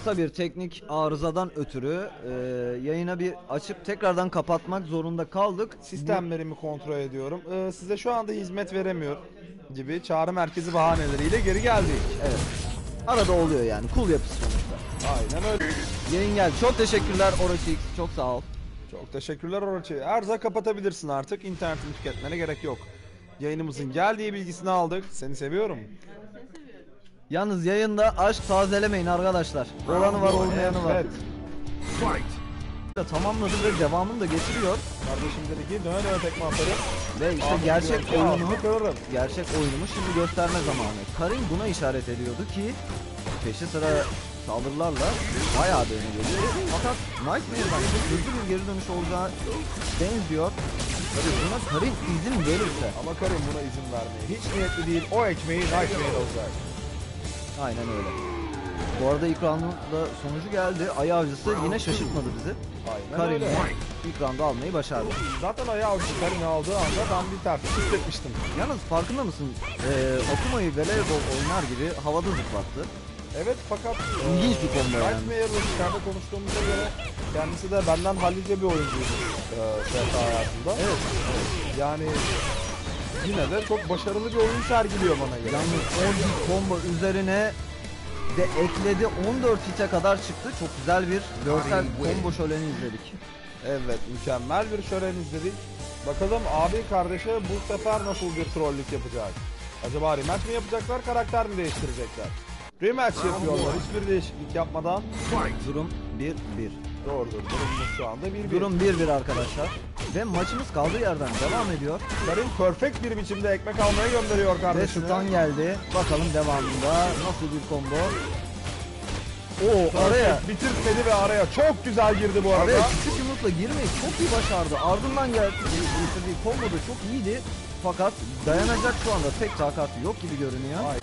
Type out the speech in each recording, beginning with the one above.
kısa bir teknik arızadan ötürü yayına bir açıp tekrardan kapatmak zorunda kaldık. Sistemlerimi kontrol ediyorum. Size şu anda hizmet veremiyor gibi çağrı merkezi bahaneleriyle geri geldik. Evet. Arada oluyor yani. Kul yapısı sonuçta. Aynen öyle. Yayın geldi. Çok teşekkürler Orochi. Çok sağ ol. Çok teşekkürler Orochi. Erza kapatabilirsin artık. İnternetini tüketmene gerek yok. Yayınımızın geldiği bilgisini aldık. Seni seviyorum. Yalnız yayında aşk tazelemeyin arkadaşlar. Olanı var olmayanı var. Evet. Tamamladı ve devamını da getiriyor. Kardeşim dedi ki döne döne tekme atarım. Ve işte Ağzını gerçek oyunumu şimdi gösterme zamanı. Karin buna işaret ediyordu ki peşi sıra saldırılarla bayağı bir öne geliyor. Fakat Nightmare'dan hızlı bir geri dönüş olacağı benziyor. Tabii buna Karin izin verirse. Ama Karin buna izin vermeye hiç niyetli değil. O ekmeği Nightmare olacak. Aynen öyle. Bu arada ilk round'un da sonucu geldi. Ay avcısı yine şaşırtmadı bizi. Aynen Karin'i öyle. ilk round'u almayı başardı. Zaten ayağı avcısı Karin'i aldığı anda ben bir terslik hissetmiştim. Yalnız farkında mısın? Akuma'yı voleybol oynar gibi havada zıplattı. Evet fakat İlginç bir combo yani. Nightmare'la dışarıda konuştuğumuza göre kendisi de benden hallice bir oyuncuydu TFT hayatında. Evet. Yani yine de çok başarılı bir oyun sergiliyor bana göre. Yalnız 10 hit combo üzerine de ekledi, 14 hite kadar çıktı. Çok güzel bir görsel combo şöleni izledik. Evet, mükemmel bir şölen izledik. Bakalım abi kardeşe bu sefer nasıl bir trollük yapacak? Acaba rematch mi yapacaklar, karakter mi değiştirecekler? Rematch yapıyorlar hiçbir değişiklik yapmadan. Durum 1-1. Doğrudur, durumumuz şu anda 1-1. Durum 1-1 arkadaşlar. Ve maçımız kaldığı yerden devam ediyor. Karin perfect bir biçimde ekmek almaya gönderiyor Ve kardeşine. stun geldi. Bakalım devamında nasıl bir combo. Oo, araya bitirmedi ve araya çok güzel girdi bu arada. araya küçük yumrukla girmeyi çok iyi başardı. Ardından getirdiği combo da çok iyiydi. Fakat dayanacak şu anda pek takatı yok gibi görünüyor. Ay.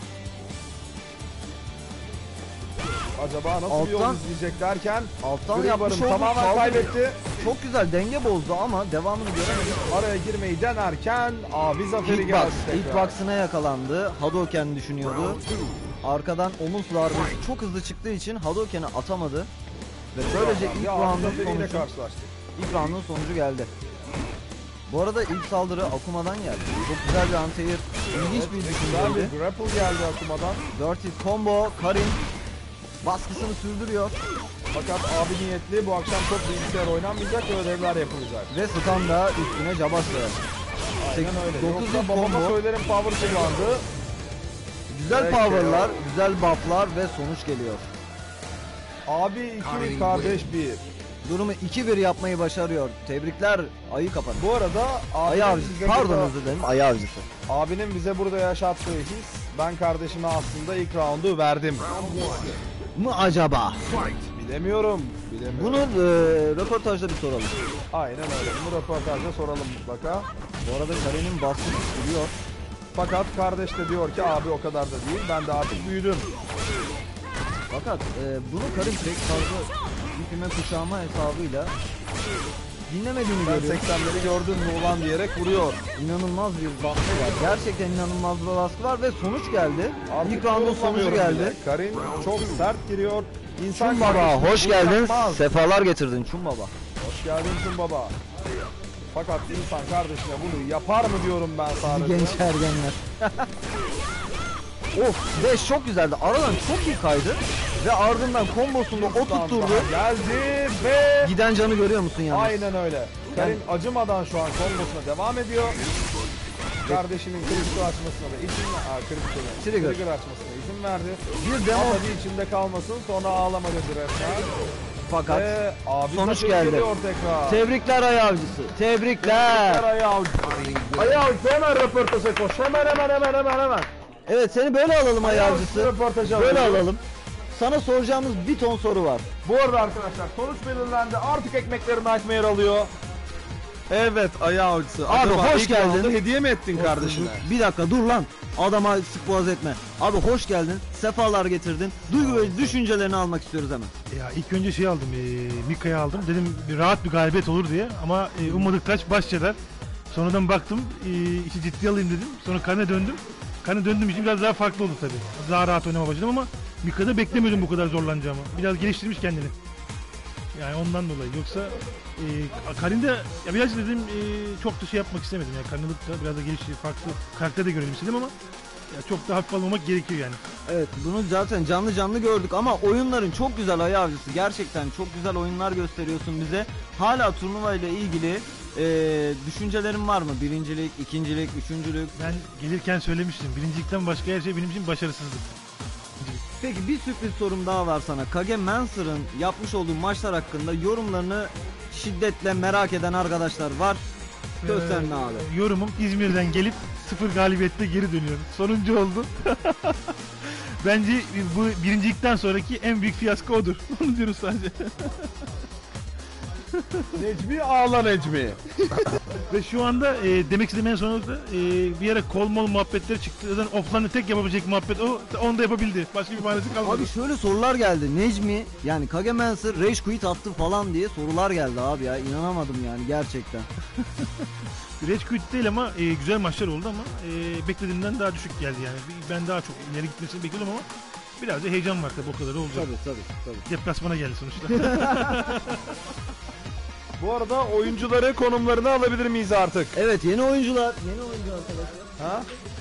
Acaba nasıl bir yol izleyecek derken alttan Green yapmış Bar'ın olduğu tamamen saldırı kaybetti. çok güzel denge bozdu ama devamını göremedik. Araya girmeyi denerken abi zaferi Hitbox, geldi tekrar. hitbox'ına yakalandı. Hadouken düşünüyordu. Arkadan omuz darbesi çok hızlı çıktığı için Hadouken'i atamadı. Ve böylece ilk round'un sonucu geldi. Bu arada ilk saldırı Akuma'dan geldi. Çok güzel bir anti-air. İlginç bir Güzel düşünceydi. bir grapple geldi Akuma'dan. 4 hit combo. Karin baskısını sürdürüyor. Fakat abi niyetli bu akşam çok bilgisayar oynanmayacak ve ödevler yapılacak. Ve stun da üstüne cabası. Aynen öyle. 9 Yoksa hit babama combo. söylerim power kullandı. Güzel Peki. power'lar, güzel buff'lar ve sonuç geliyor. Abi 2 kardeş 1. Durumu 2-1 yapmayı başarıyor. Tebrikler, ayı kapat. Bu arada Ayı avcısı. Pardon özür dilerim, ayı avcısı. abinin bize burada yaşattığı his, ben kardeşime aslında ilk roundu verdim. Mı acaba? Bilemiyorum. Bunu röportajda bir soralım. Aynen öyle. Bunu röportajda soralım mutlaka. Bu arada Karen'in baskısı sürüyor. Fakat kardeş de diyor ki abi o kadar da değil. Ben de artık büyüdüm. Fakat bunu Karen pek fazla ipime kuşağıma hesabıyla dinlemediğini Ben görüyorum. 80'leri gördün mü ulan diyerek vuruyor. İnanılmaz bir baskı var. Gerçekten inanılmaz bir baskı var ve sonuç geldi. Artık İlk roundun sonucu geldi. bile. Karin çok sert giriyor. İnsan Çum Baba kardeşine hoş bunu geldin. yapmaz. Sefalar getirdin Çum Baba. Hoş geldin Çum Baba. Fakat insan kardeşine bunu yapar mı diyorum ben sadece. Genç ergenler. Of, Dash çok güzeldi. Aradan çok iyi kaydı. Ve ardından kombosunda o tutturdu. Geldi ve Giden canı görüyor musun yalnız? aynen öyle. Karin acımadan şu an kombosuna devam ediyor. Kardeşinin crystal açmasına da izin Trigger açmasına izin verdi. bir demo Ama bir içinde kalmasın sonra ağlama dedi resmen. fakat Ve abi sonuç zaferi geldi. geliyor tekrar. Tebrikler ay avcısı. Tebrikler. Ayağı hemen röportaja koş. Hemen. Evet seni böyle alalım ay avcısı. Röportaja Böyle alıyoruz. alalım. Sana soracağımız bir ton soru var. Bu arada arkadaşlar sonuç belirlendi. Artık ekmekleri Nightmare alıyor. Evet ayağı avcısı. Abi, Acaba hoş ilk geldin. roundu hediye mi ettin kardeşine? Bir dakika dur lan. Adama sık boğaz etme. Abi hoş geldin. Sefalar getirdin. Duygu ve düşüncelerini almak istiyoruz hemen. Ya ilk önce şey aldım, Mika'yı aldım. Dedim bir rahat bir galibiyet olur diye. Ama ummadık taç başladılar. Sonradan baktım, işi ciddiye alayım dedim. Sonra Kane'e döndüm. Kane'e döndüğüm için biraz daha farklı oldu tabii. Daha rahat oynama başladım ama Mika'da beklemiyordum bu kadar zorlanacağımı. Biraz geliştirmiş kendini. Yani ondan dolayı. Yoksa Karin'de ya biraz dedim çok da şey yapmak istemedim. Yani Karin'de da biraz da farklı karakter de görelim istedim ama ya çok da hafif almamak gerekiyor yani. Evet, bunu zaten canlı canlı gördük ama oyunların çok güzel Ayı Avcısı. Gerçekten çok güzel oyunlar gösteriyorsun bize. Hala turnuva ile ilgili düşüncelerin var mı? Birincilik, ikincilik, üçüncülük. Ben gelirken söylemiştim. Birincilikten başka her şey benim için başarısızlık. Peki bir sürpriz sorum daha var sana. Kage Mancer'ın yapmış olduğu maçlar hakkında yorumlarını şiddetle merak eden arkadaşlar var. Gösterin abi. Yorumum İzmir'den gelip 0 galibiyette geri dönüyorum. Sonuncu oldu. Bence bu birincilikten sonraki en büyük fiyasko odur. Onu diyoruz sadece. Necmi ağla Necmi. Ve şu anda demek istediğim en sonunda bir yere kol mol muhabbetleri çıktı. Zaten offline'da tek yapabilecek muhabbet o. Onu da yapabildi. Başka bir manası kalmadı. Abi şöyle sorular geldi. Necmi yani Kage Mancer rage quit attı falan diye sorular geldi abi ya. İnanamadım yani gerçekten. Rage quit değil ama güzel maçlar oldu ama beklediğimden daha düşük geldi yani. Ben daha çok ileri gitmesini bekliyordum ama biraz da heyecan var tabii o kadar olacak. Tabii. Deplasmana geldi sonuçta. Bu arada oyuncuları konumlarını alabilir miyiz artık? Evet, yeni oyuncular arkadaşlar. Ha?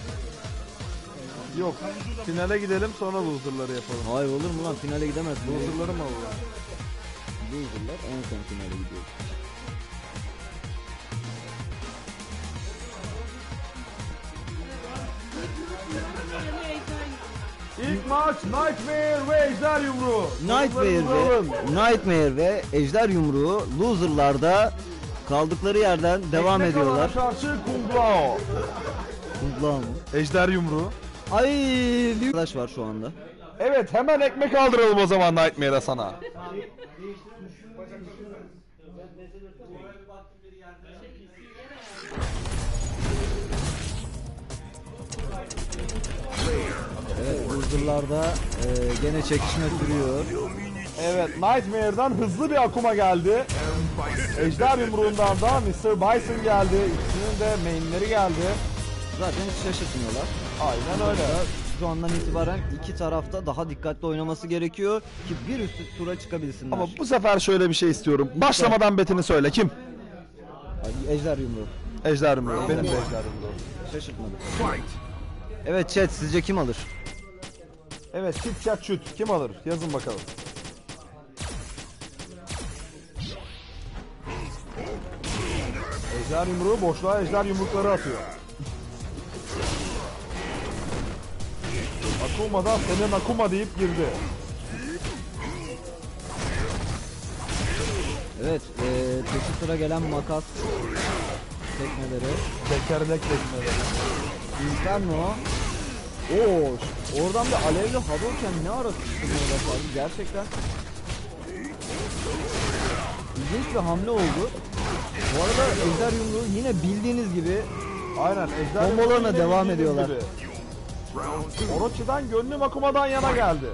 Yok. Finale gidelim sonra loser'ları yapalım. Hayır olur mu lan, finale gidemez. Loser'ları mı alalım? Loser'lar en son finale gidiyor. İlk maç Nightmare ve Ejder Yumruğu. Nightmare ve Ejder Yumruğu loser'larda kaldıkları yerden devam Ekmek ediyorlar. alana karşı Kung Lao. Kungla mı? Ejder Yumruğu. Ay, bir arkadaş var şu anda. Evet, hemen ekmek aldıralım o zaman Nightmare'a sana. Evet, loser'larda gene çekişme sürüyor. Evet, Nightmare'dan hızlı bir Akuma geldi. Ejder Yumruğundan da Mr. Bison geldi. İkisinin de mainleri geldi. Zaten hiç şaşırtmıyorlar. Aynen öyle. Şu andan itibaren iki tarafta daha dikkatli oynaması gerekiyor ki bir üst tura çıkabilsinler. Ama bu sefer şöyle bir şey istiyorum. Başlamadan betini söyle. Kim? Ejder Yumruğu. Ejder Yumruğu. Benim de Ejder Yumruğu. Şaşırtmadı. Evet chat, sizce kim alır? Evet, chit chat shoot. Kim alır? Yazın bakalım. Ejder Yumruğu boşluğa ejder yumrukları atıyor. Akuma da senin Akuma deyip girdi. Evet, peşi sıra gelen makas tekmeleri. Tekerlek tekmeleri. Inferno. Oo, oradan bir alevli Hadouken ne ara sıçtırmaya başladı gerçekten. İlginç bir hamle oldu. Bu arada Ejder Yumruğu yine bildiğiniz gibi Aynen, ejder Kombolarına yumruğu yine devam bildiğiniz ediyorlar. gibi. Orochi'den gönlüm Akuma'dan yana geldi.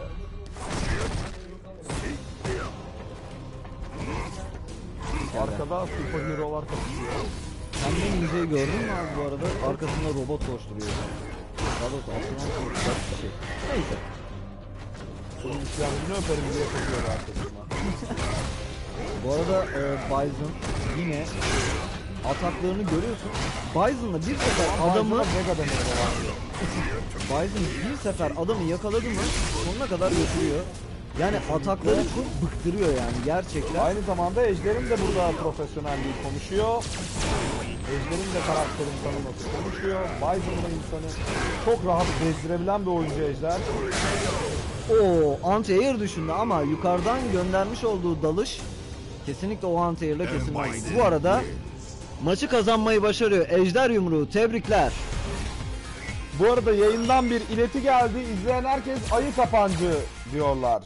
Arkada superhero'lar kapışıyor. Sen de ninja'yı gördün mü abi bu arada? Arkasında robot koşturuyor. Daha doğrusu aslan koşacak bir şey. Neyse. Bunun ihtiyacını öperim diye koşuyor arkasına. Bu arada Bison yine ataklarını görüyorsun. Bison'la bir sefer adamı Mega demeye devam ediyor. Bison bir sefer adamı yakaladı mı sonuna kadar götürüyor. Yani atakları çok bıktırıyor yani gerçekten. Aynı zamanda Ejder'in de burada profesyonelliği konuşuyor. Ejder'in de karakterin tanıması konuşuyor. Bison'la insanı çok rahat bezdirebilen bir oyuncu Ejder. O anti-air düşündü ama yukarıdan göndermiş olduğu dalış kesinlikle o anti-air'la kesilmez. Bu arada maçı kazanmayı başarıyor. Ejder Yumruğu, tebrikler. Bu arada yayından bir ileti geldi. İzleyen herkes ayı kapancı diyorlar.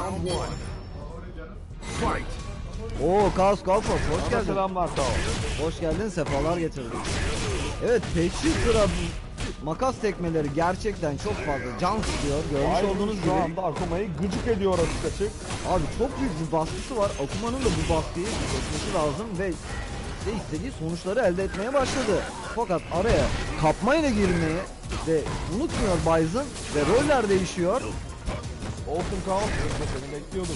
Oo, Kaos Kalfos hoş geldin. Selamlar sağ ol. Hoş geldin, sefalar getirdin. Evet, peşi sıra makas tekmeleri gerçekten çok fazla can sıkıyor. Görmüş Aynen olduğunuz şu gibi. anda Akuma'yı gıcık ediyor açık açık. Abi çok büyük bir baskısı var. Akuma'nın da bu baskıyı çekmesi lazım ve işte istediği sonuçları elde etmeye başladı. Fakat araya kapmayla girmeyi ve unutmuyor Bison ve roller değişiyor. Olsun Kaos, seni bekliyorduk.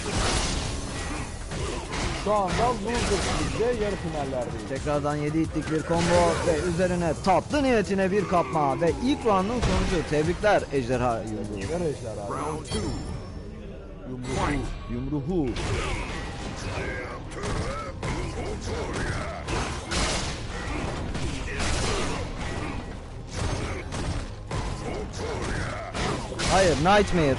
Şu anda Losers League'de yarı finallerdeyiz. Tekrardan 7 hitlik bir combo ve üzerine tatlı niyetine bir kapma ve ilk roundun sonucu. Tebrikler Ejderha Yumruğu. Ver Ejderha. Yumruhu. Hayır, Nightmare.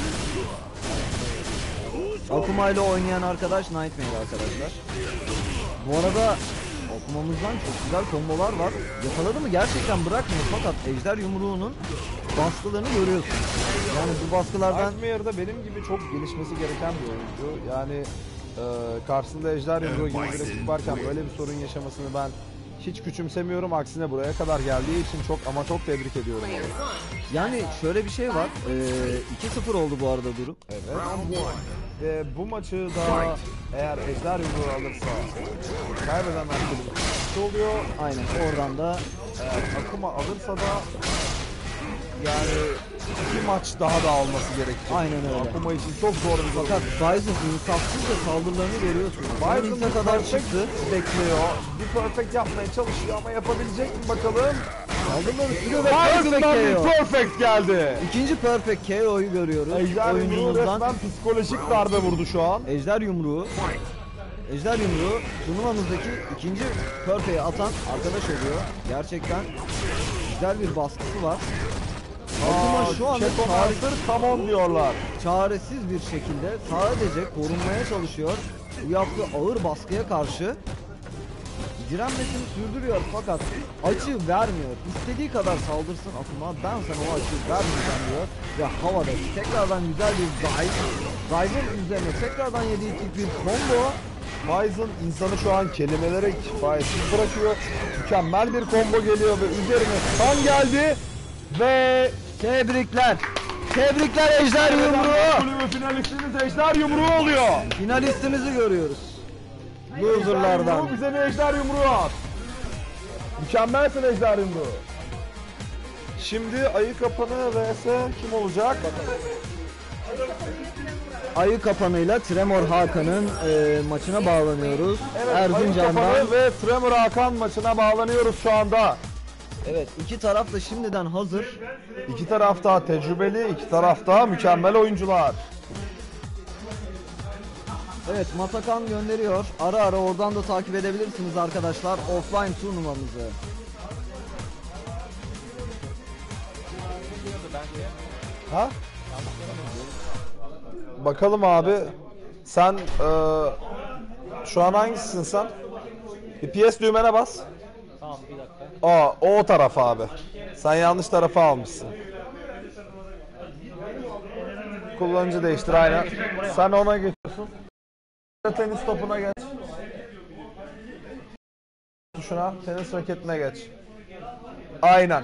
Akuma ile oynayan arkadaş Nightmare arkadaşlar. Bu arada okumamızdan çok güzel kombolar var. Yakaladı mı gerçekten bırakmıyor fakat Ejder Yumruğu'nun baskılarını görüyorsun. Yani bu baskılardan Nightmare'da benim gibi çok gelişmesi gereken bir oyuncu. Yani karşısında Ejder Yumruğu gibi bir rakip varken böyle bir sorun yaşamasını ben hiç küçümsemiyorum. Aksine buraya kadar geldiği için çok tebrik ediyorum onu. yani şöyle bir şey var. 2-0 oldu bu arada durum. Evet. Ve bu maçı da eğer Ejder Yumruğu alırsa kaybeden arkadaşımız oluyor. Aynen oradan da Eğer Akuma alırsa da yani iki maç daha da alması gerekecek. Aynen öyle. Akuma için çok zor bir fakat durum. Bison insafsızca saldırılarını görüyorsun. Bison Bison kadar çıktı. bekliyor. Bir perfect yapmaya çalışıyor ama yapabilecek mi bakalım? Saldırıları sürüyor ve perfect Bison'dan bir KO. perfect geldi. İkinci perfect KO'yu görüyoruz. Ejder Yumruğu Oyunumuzdan resmen psikolojik darbe vurdu şu an. Ejder Yumruğu. Ejder Yumruğu turnuvamızdaki ikinci perfect'i atan arkadaş oluyor. Gerçekten güzel bir baskısı var. Akuma şu anda Cheto tamam diyorlar. çaresiz bir şekilde sadece korunmaya çalışıyor. Bu yaptığı ağır baskıya karşı direnmesini sürdürüyor fakat açı vermiyor. İstediği kadar saldırsın Akuma, ben sana o açıyı vermeyeceğim diyor. Ve havada tekrardan güzel bir dive. Dive'ın üzerine tekrardan 7 hitlik bir combo. Bison insanı şu an kelimelere kifayetsiz bırakıyor. Mükemmel bir combo geliyor ve üzerine kan geldi. Ve Tebrikler. Tebrikler Ejder Yumruğu. kulübü finalistimiz Ejder Yumruğu oluyor. Finalistimizi görüyoruz. Ejder Loserlardan. Yumruğu bize bir Ejder Yumruğu at. Mükemmelsin Ejder Yumruğu. Şimdi ayı kapanı vs kim olacak? Ayı kapanıyla Tremor Hakan'ın maçına bağlanıyoruz. Evet, ayı Erzincan'dan. kapanı ve Tremor Hakan maçına bağlanıyoruz şu anda. Evet, iki taraf da şimdiden hazır. İki tarafta tecrübeli, iki tarafta mükemmel oyuncular. Evet, Matakan gönderiyor. Ara ara oradan da takip edebilirsiniz arkadaşlar offline turnuvamızı. Ha? Bakalım abi. Sen şu an hangisisin sen? Bir PS düğmene bas. Tamam bir dakika. O taraf abi. Sen yanlış tarafa almışsın. Kullanıcı değiştir aynen. Sen ona geçiyorsun. Tenis topuna geç. Tuşuna, tenis raketine geç. Aynen.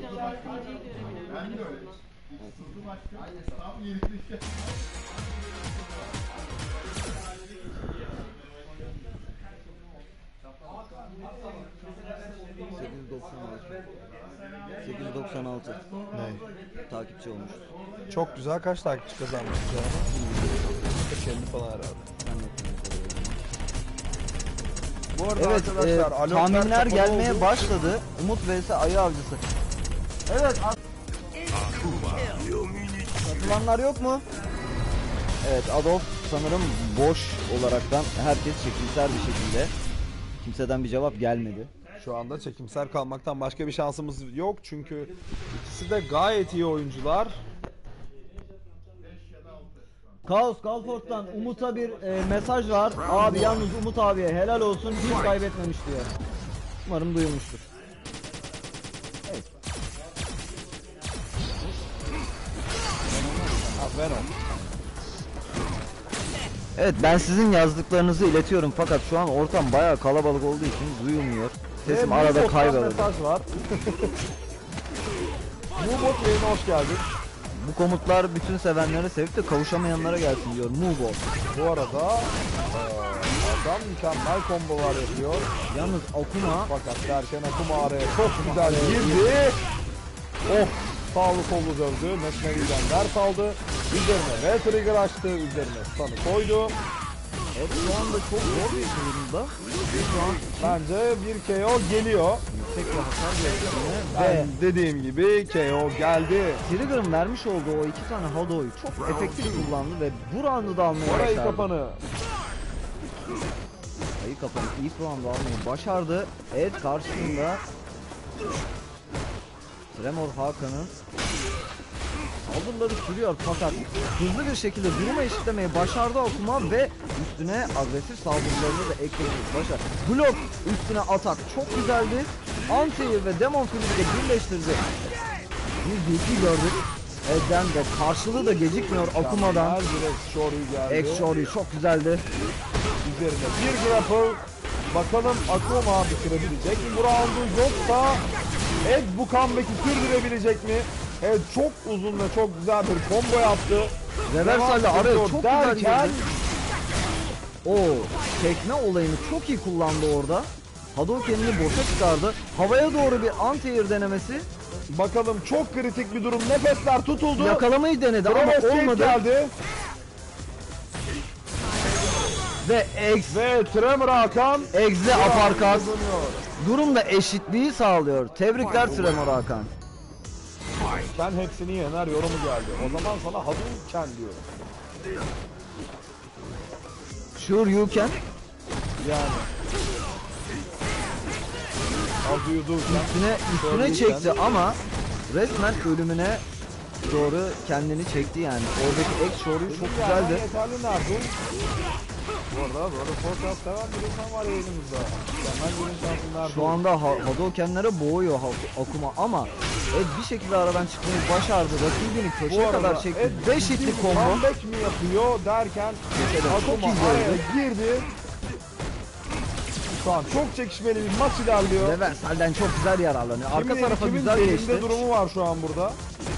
$896 Ne? takipçi olmuş. Çok güzel, kaç takipçi kazanmış yani? 40-50 falan herhalde. Bu arada Evet, arkadaşlar aloklar tahminler kapalı gelmeye oldu. başladı. Umut vs Ayı Avcısı. Evet, katılanlar yok mu? Evet, Adolf sanırım boş olaraktan herkes çekimser bir şekilde. Kimseden bir cevap gelmedi. Şu anda çekimser kalmaktan başka bir şansımız yok çünkü ikisi de gayet iyi oyuncular. Kaos Galfort'tan Umut'a bir mesaj var. Abi yalnız Umut abiye helal olsun, hiç kaybetmemiş diyor. Umarım duyulmuştur. Evet. Venom. Evet, ben sizin yazdıklarınızı iletiyorum fakat şu an ortam bayağı kalabalık olduğu için duyulmuyor. Sesim arada Moobot'tan kayboluyor. mesaj var. Moobot yayına hoş geldin. Bu komutlar bütün sevenlere sevip de kavuşamayanlara gelsin diyor Moobot. Bu arada adam mükemmel kombolar yapıyor. Yalnız Akuma Fakat derken Akuma araya çok güzel girdi. Of! Sağlı sollu dövdü. Mesmeri'den ders aldı. Üzerine V-Trigger açtı. Üzerine stun'ı koydu. Ed şu anda çok zor bir durumda. Şu an Bence bir KO geliyor. yüksek bir hasar gördüğüne Ben ve dediğim gibi KO geldi. Trigger'ın vermiş olduğu o iki tane Hadou'yu çok efektif kullandı ve bu roundu da almayı Orayı başardı. kapanı. Ayı kapanı ilk roundu almayı başardı. Ed karşısında Tremor Hakan'ın saldırıları sürüyor fakat hızlı bir şekilde durumu eşitlemeyi başardı Akuma ve üstüne agresif saldırılarını da eklemeyi başardı. Blok üstüne atak çok güzeldi. Anti ve Demon Flip'i de birleştirdi. Bir DP gördük. Ed'den de karşılığı da gecikmiyor Akuma'dan. Direkt Shoryu'yu geldi. X-Shory çok güzeldi. Üzerine bir grapple. Bakalım Akuma bitirebilecek mi bu roundu, yoksa Ed bu comeback'i sürdürebilecek mi? Ed çok uzun ve çok güzel bir combo yaptı. Reversal'le araya çok güzel derken girdi. O tekme olayını çok iyi kullandı orada. Hadouken'ini boşa çıkardı. Havaya doğru bir anti-air denemesi. bakalım çok kritik bir durum. Nefesler tutuldu. Yakalamayı denedi ama Bravo Escape olmadı. geldi. Ve X Ve Tremor Hakan X'le bu roundu aparkat. kazanıyor. Durumda eşitliği sağlıyor. Tebrikler Tremor Hakan. Ben hepsini yener yorumu geldi. O zaman sana Hadouken diyorum. Sure you can. Yani. Hadouken. Üstüne çekti ama resmen ölümüne doğru kendini çekti yani. Oradaki X-Shory'u çok güzeldi. Yeterli Nardu. Bu arada böyle fotoğraf seven bir insan var yayınımızda. Hemen günün şansı Nardu. Şu anda Hadouken'lere boğuyor Akuma ama Ed bir şekilde aradan çıkmayı başardı. Rakibini Bu köşeye arada kadar çekti. Ed 5 hitli combo. comeback mi yapıyor derken çok Akuma iyi araya gördü. girdi. Şu an çok çekişmeli bir maç ilerliyor. Reversal'den çok güzel yararlanıyor. Arka Kimin tarafa kimin güzel belinde geçti. durumu var şu an burada.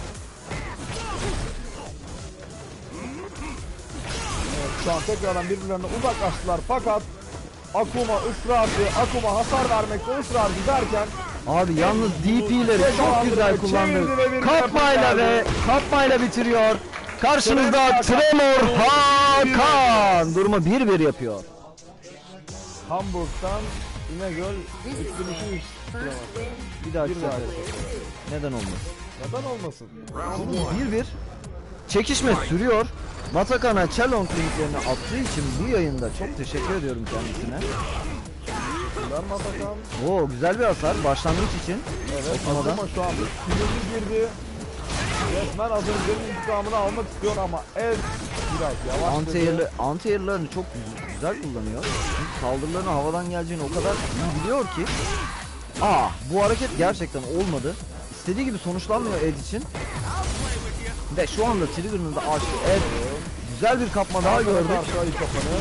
Evet, şu an tekrardan birbirlerine uzaklaştılar fakat Akuma ısrarcı, Akuma hasar vermekte ısrarcı derken Abi yalnız DP'leri çok güzel kullandı. Kapmayla bitiriyor. Karşınızda Tremor Hakan. Durumu 1-1 yapıyor. Hamburg'dan İnegöl 3-2-3 Bir dahaki Bir daha. sefer. Neden olmasın? Neden olmasın? 1-1. Çekişme sürüyor. Matakan'a challenge linklerini attığı için bu yayında çok teşekkür ediyorum kendisine. Ver Matakan. Oo güzel bir hasar başlangıç için. Evet, Akuma'dan. Akuma şu anda sinirli girdi. Resmen az öncenin intikamını almak istiyor ama Ez biraz yavaş dedi. Anti-air'larını çok güzel kullanıyor. Çünkü saldırılarının havadan geleceğini o kadar iyi biliyor ki. Bu hareket gerçekten olmadı. İstediği gibi sonuçlanmıyor Ed için. Ve şu anda Trigger'ını da açtı. Ed güzel bir kapma daha gördük. Karşı ayı kapanı.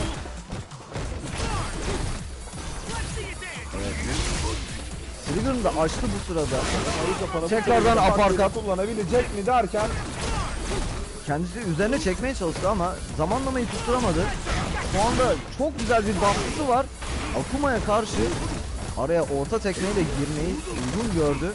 Trigger'ını da açtı bu sırada. Ayı kapanı. Tekrardan aparkat. kullanabilecek mi derken Kendisi üzerine çekmeye çalıştı ama zamanlamayı tutturamadı. Şu anda çok güzel bir baskısı var. Akuma'ya karşı araya orta tekmeyle girmeyi uygun gördü.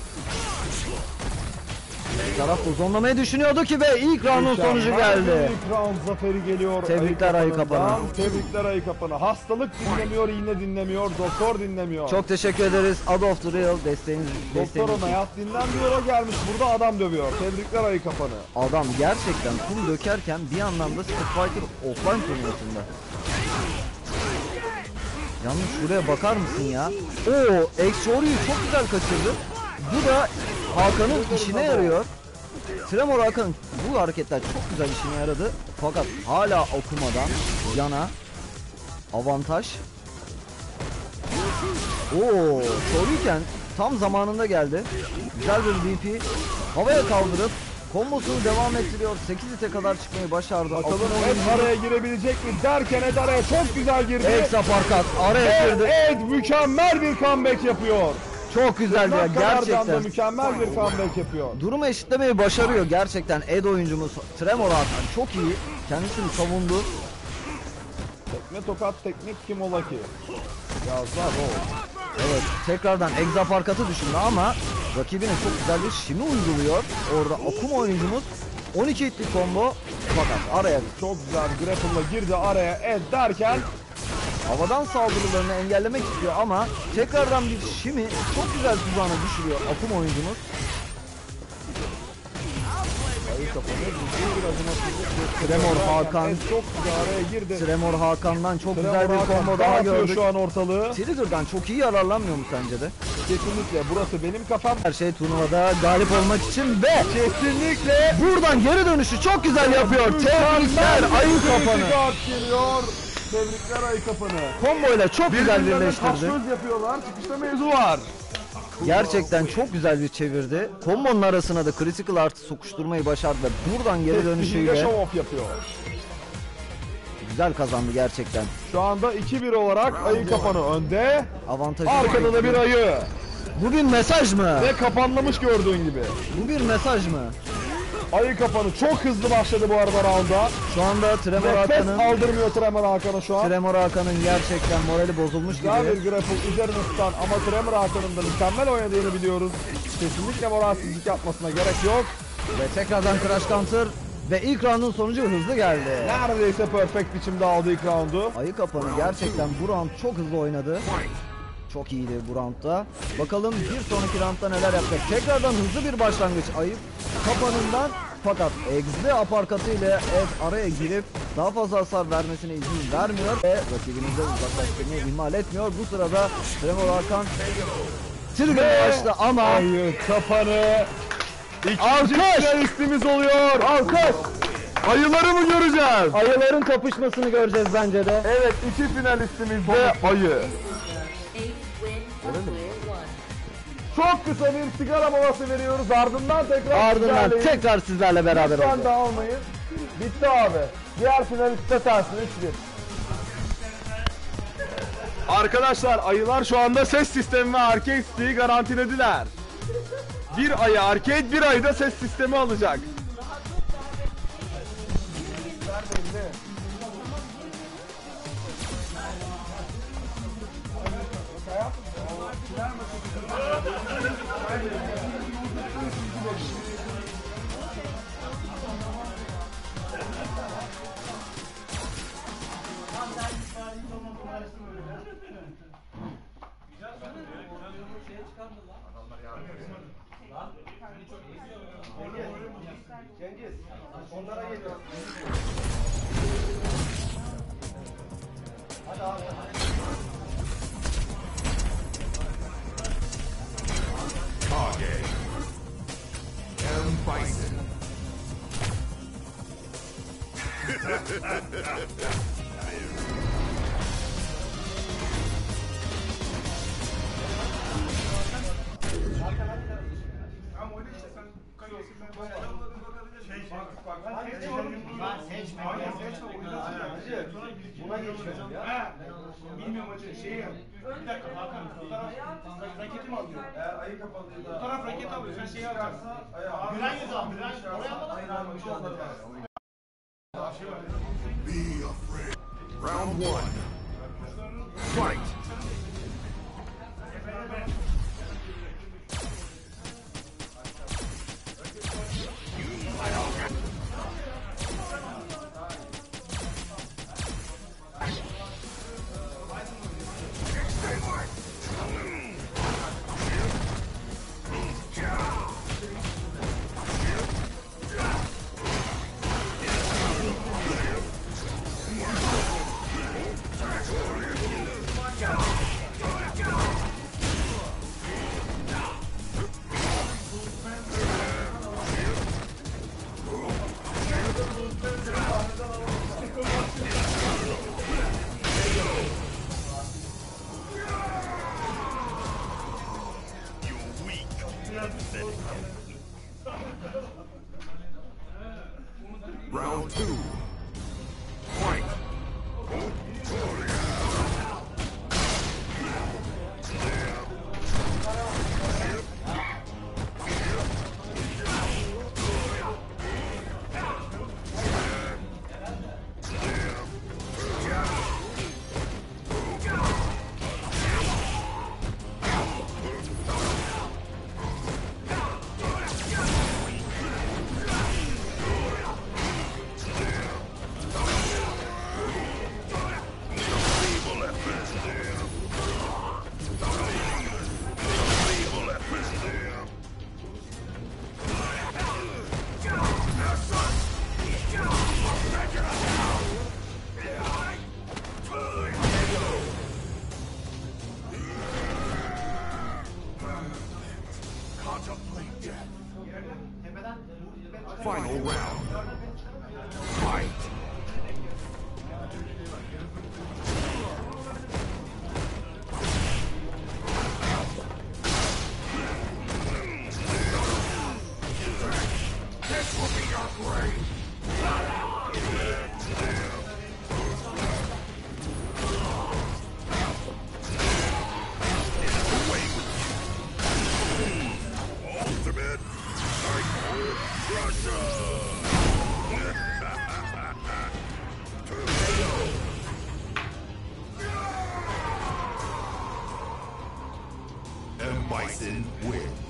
Bir taraf uzunlamayı düşünüyordu ki ve ilk roundun sonucu geldi. İlk round zaferi geliyor. Tebrikler Ayı Kapanı. Tebrikler Ayı Kapanı. Hastalık dinlemiyor, iğne dinlemiyor, doktor dinlemiyor. Çok teşekkür ederiz. Out of the Real desteğiniz Doktor ona yat dinlen diyor, o gelmiş burada adam dövüyor. Tebrikler Ayı Kapanı. Adam gerçekten kum dökerken bir anlamda Street Fighter offline turnuvasında. Yalnız şuraya bakar mısın ya? X-Shoryu'yu çok güzel kaçırdı. Bu da Hakan'ın işine yarıyor. Tremor Hakan bu hareketler çok güzel işine yaradı. Fakat hala Akuma'dan yana avantaj. Shoryuken tam zamanında geldi. Güzel bir DP. Havaya kaldırıp kombosunu devam ettiriyor. 8 hite kadar çıkmayı başardı. Bakalım Akuma Ed araya girebilecek mi derken Ed araya çok güzel girdi. Exa Parkat araya girdi. Ed mükemmel bir comeback yapıyor. Çok güzel ya Gerçekten gerçekten. mükemmel bir comeback yapıyor. Durumu eşitlemeyi başarıyor gerçekten. Ed oyuncumuz Tremor Hakan çok iyi. Kendisini savundu. Tekme tokat teknik kim ola ki? Yazlar o. Evet tekrardan Exa Parkat'ı düşündü ama rakibine çok güzel bir shimi uyguluyor. Orada Akuma oyuncumuz 12 hitli combo Fakat araya Çok güzel grapple'la girdi araya Ed derken havadan saldırılarını engellemek istiyor ama tekrardan bir Shimi çok güzel tuzağına düşürüyor Akum oyuncumuz. Ayı kapanır. Bir acımasızlık. Tremor Hakan. Ed çok güzel araya girdi. Tremor Hakan'dan çok Tremor güzel bir Hakan combo daha dağıtıyor gördük. şu an ortalığı. Trigger'dan çok iyi yararlanmıyor mu sence de? Kesinlikle burası benim kafam. Her şey turnuvada galip olmak için ve Kesinlikle buradan geri dönüşü çok güzel yapıyor. Tebrikler ayı kapanı. Geliyor. Tebrikler ayı kapanı. Komboyla çok güzel Birbirlerine birleştirdi. taşgöz yapıyorlar. Çıkışta mevzu var. Gerçekten çok güzel bir çevirdi. Kombonun arasına da critical artı sokuşturmayı başardı ve buradan geri Hile dönüşüyle show off yapıyor. güzel kazandı gerçekten. Şu anda 2-1 olarak ayı kapanı önde. Avantajı. Arkada da bir ayı. Bu bir mesaj mı? Ve kapanlamış gördüğün gibi. Bu bir mesaj mı? Ayı kapanı çok hızlı başladı bu arada rounda. Şu anda Tremor Nefes Hakan'ın aldırmıyor Tremor Hakan'a şu an. Tremor Hakan'ın gerçekten morali bozulmuş Güzel gibi. bir grapple üzerine tutan ama Tremor Hakan'ın da mükemmel oynadığını biliyoruz. Kesinlikle moralsizlik yapmasına gerek yok. Ve tekrardan Crash Counter ve ilk roundun sonucu hızlı geldi. Neredeyse perfect biçimde aldı ilk roundu. Ayı kapanı gerçekten bu round çok hızlı oynadı. Çok iyiydi bu roundda. Bakalım bir sonraki roundda neler yapacak. Tekrardan hızlı bir başlangıç ayı kapanından, fakat egzli aparkatı ile Ed araya girip daha fazla hasar vermesine izin vermiyor ve rakibini de uzaklaştırmayı ihmal etmiyor. Bu sırada Tremor Hakan Trigger'ı açtı ama Ayı kapanı. İkinci Alkış! finalistimiz oluyor. Alkış! Ayıları mı göreceğiz? ayıların kapışmasını göreceğiz bence de. Evet, iki finalistimiz de ayı. Çok kısa bir sigara molası veriyoruz. Ardından Ardından tekrar sizlerle beraber Lütfen olacağız. dağılmayın. Bitti abi. Diğer finaliste tersin 3-1. Arkadaşlar ayılar şu anda ses sistemi ve arcade stick'i garantilediler. Bir ayı arcade, bir ayı da ses sistemi alacak. Bilmiyorum hacı şeyi bir dakika Hakan bu taraf raketi mi alıyor? Eğer ayı kapalıysa bu taraf raket alıyor sen şeyi alacaksın. Biren yüz al biren oraya alalım. Be afraid. Round one. Fight. Bison wins.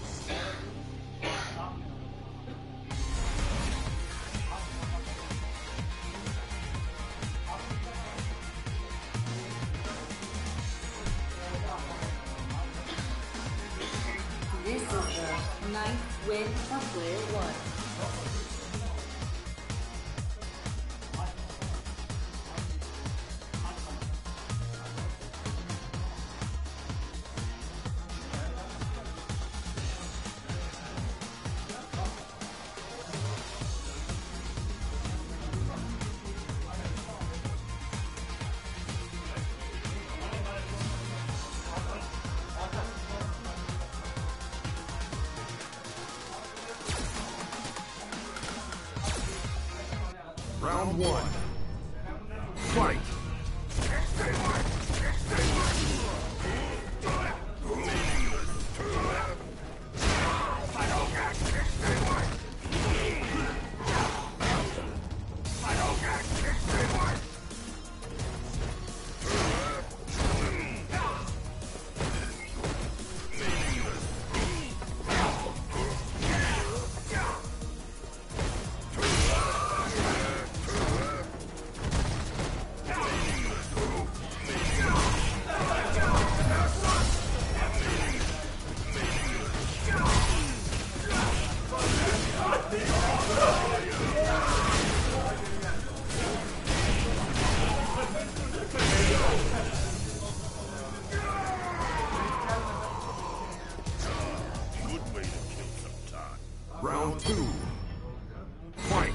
This is the ninth win for player one. Round one. Fight! Round two. Fight!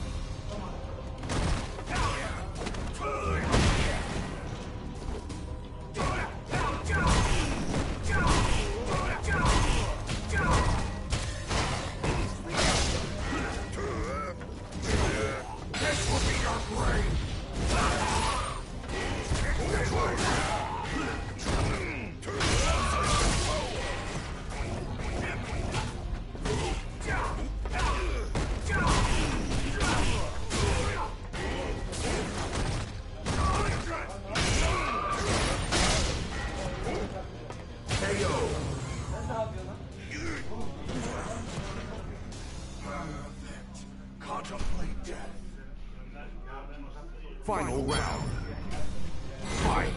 Contemplate death. Final round. Fight!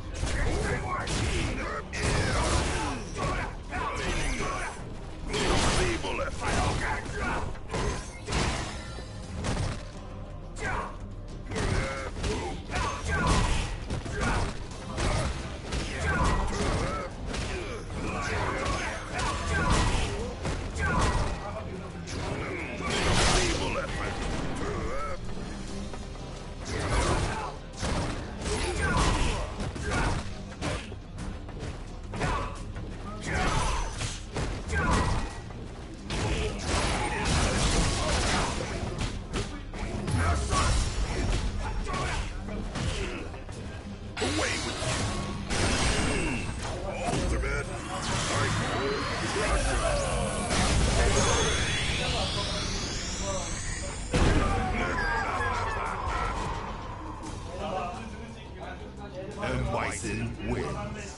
And Bison wins.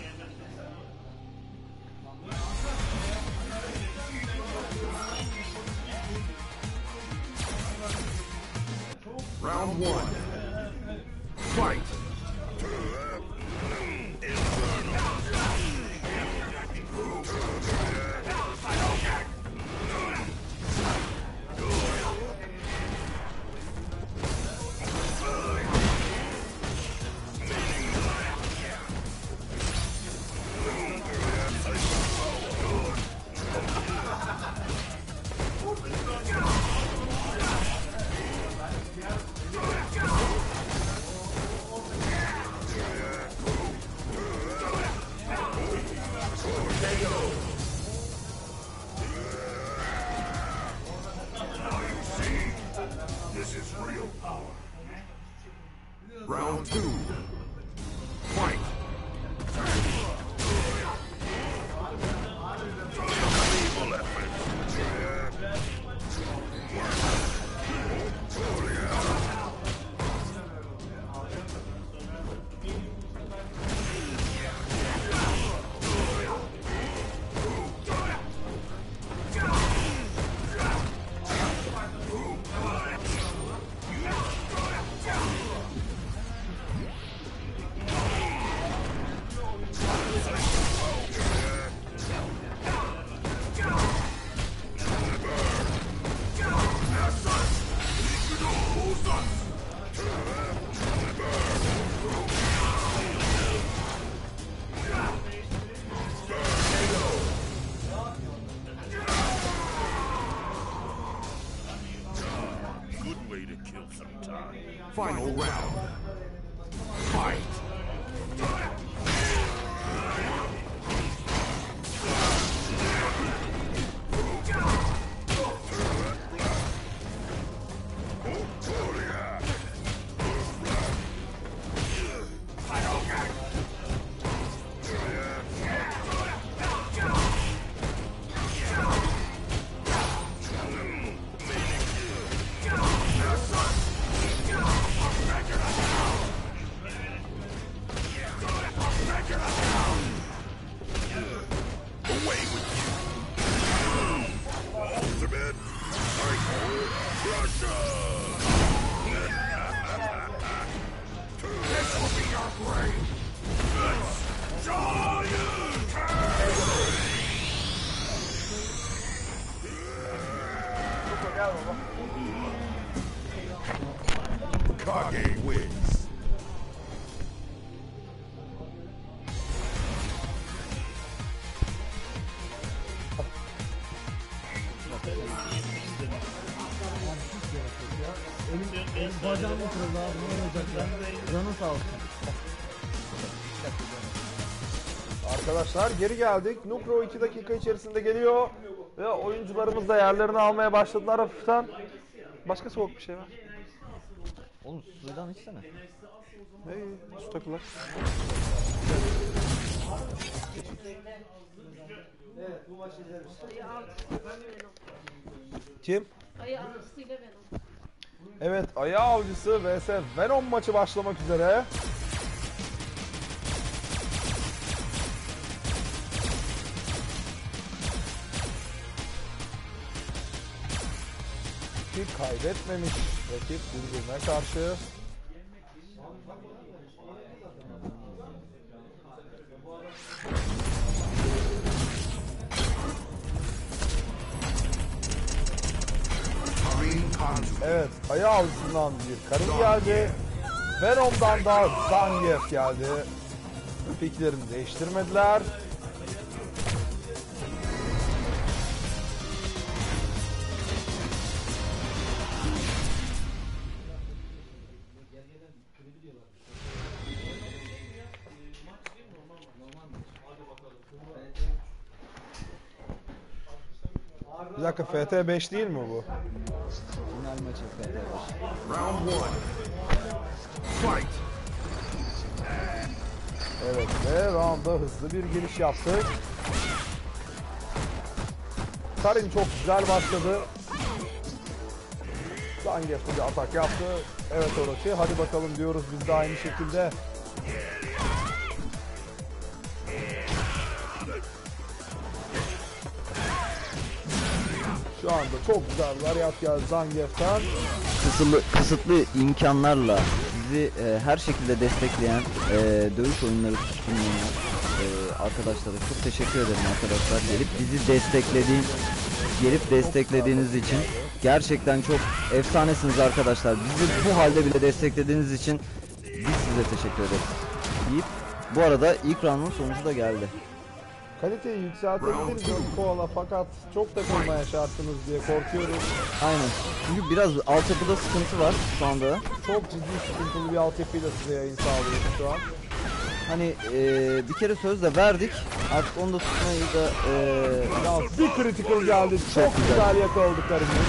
Round one. Fight! This is real power. Round two. Fight! Final round. Fight. Kage wins. Bacağım kırıldı abi, ne olacak ya? Canın sağ olsun. Arkadaşlar geri geldik. Nukro 2 dakika içerisinde geliyor. Ve oyuncularımız da yerlerini almaya başladılar hafiften. Başka soğuk bir şey var. Oğlum suydan içsene. Hey, su takılar. Kim? Ayı avcısıyla Venom. Evet, Ayı Avcısı vs Venom maçı başlamak üzere. Ki kaybetmemiş rakip birbirine karşı. Evet, Ayı Avcısı'ndan bir Karin geldi. Venom'dan da Zangief geldi. Fikirlerini değiştirmediler. Bir dakika, FT5 değil mi bu? Final maçı FT5. Round one. Fight. Evet ve round'a hızlı bir giriş yaptık. Karin çok güzel başladı. Zangief bir atak yaptı. Evet Orochi, hadi bakalım diyoruz biz de aynı şekilde. Şu anda çok güzel varyat geldi Zangief'ten. Kısıtlı imkanlarla bizi her şekilde destekleyen dövüş oyunları tutkunluğuna arkadaşlara çok teşekkür ederim arkadaşlar. Gelip desteklediğiniz için gerçekten çok efsanesiniz arkadaşlar. Bizi bu halde bile desteklediğiniz için biz size teşekkür ederiz. Deyip bu arada ilk round'un sonucu da geldi. Kaliteyi yükseltebiliriz Koala, fakat çok takılmaya şartınız diye korkuyoruz. Aynen. Çünkü biraz altyapıda sıkıntı var şu anda. Çok ciddi sıkıntılı bir altyapıyla size yayın sağlıyoruz şu an. Hani bir kere söz de verdik. Artık onu da tutmayı da Ya bir critical geldi. Çok güzel. güzel yakaladık Karin'i.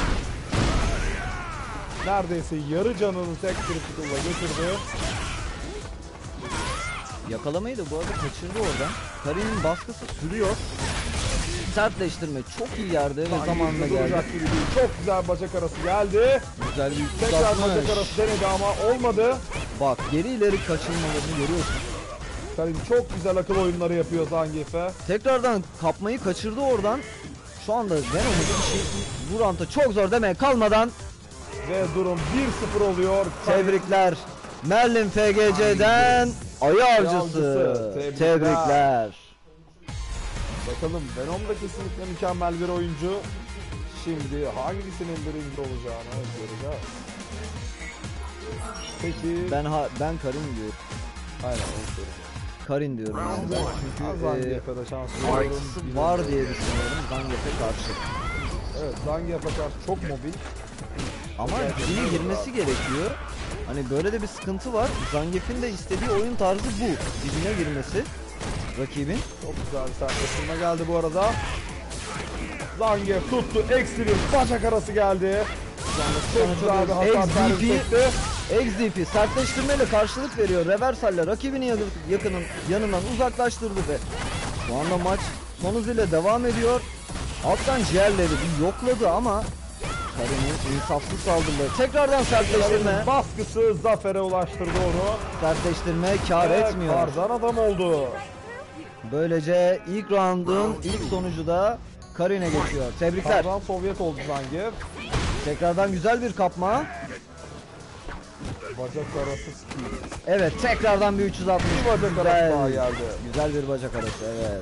Neredeyse yarı canını tek critical'la götürdü. yakalamayı da bu arada kaçırdı oradan. Karin'in baskısı sürüyor. Sertleştirme çok iyi yerde ve zamanında geldi. Duracak gibi değil. Çok güzel bacak arası geldi. Güzel bir Tekrar uzatma. bacak arası denedi ama olmadı. Bak geri ileri kaçırmalarını görüyorsun. Karin çok güzel akıl oyunları yapıyor Zangief'e. Tekrardan kapmayı kaçırdı oradan. Şu anda Venom'un işi bu roundda çok zor demeye kalmadan Ve durum 1-0 oluyor. tebrikler. Merlin FGC'den Ayı Avcısı. Avcısı. Tebrikler. Tebrikler. Bakalım, Venom da kesinlikle mükemmel bir oyuncu. Şimdi hangisinin birinci olacağını göreceğiz. Peki. Ben Karin diyorum. Aynen onu söyleyeceğim. Karin diyorum yani. Çünkü Zangief'e de şans veriyorum. artısı var diye düşünüyorum Zangief'e karşı. Evet, Zangief'e karşı çok mobil. Ama iyi girmesi gerekiyor. Hani böyle de bir sıkıntı var. Zangief'in de istediği oyun tarzı bu. Dibine girmesi rakibin. Çok güzel bir sertleştirme geldi bu arada. Zangief tuttu. Eksi bir bacak arası geldi. Çok güzel bir hasar servis etti. XDP sertleştirmeyle karşılık veriyor. Reversal'le rakibini yanından uzaklaştırdı ve şu anda maç son hızıyla devam ediyor. Alttan ciğerleri bir yokladı ama Karin'in insafsız saldırıları. Tekrardan sertleştirme. Baskısı zafere ulaştırdı onu. Sertleştirme kar etmiyor. Tarzan adam oldu. Böylece ilk round'un ilk sonucu da Karin'e geçiyor. Tebrikler. Tarzan Sovyet oldu Zangief. Tekrardan güzel bir kapma. Bacak arası skill. Evet, tekrardan bir 360. Bir bacak arası daha geldi. Güzel bir bacak arası, evet.